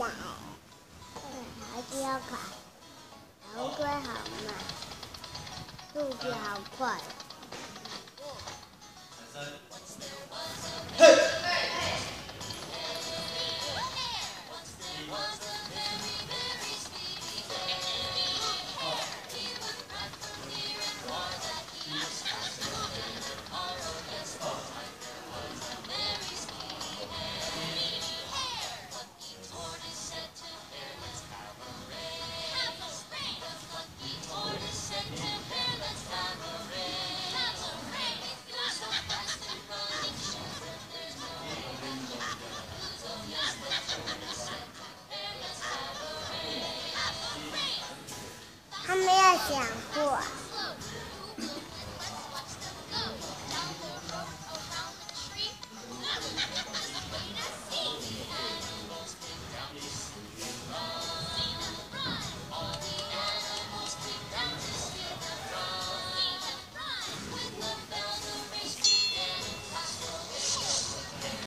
哦。还是要卡。乌龟好慢，兔子好快。他没有想过。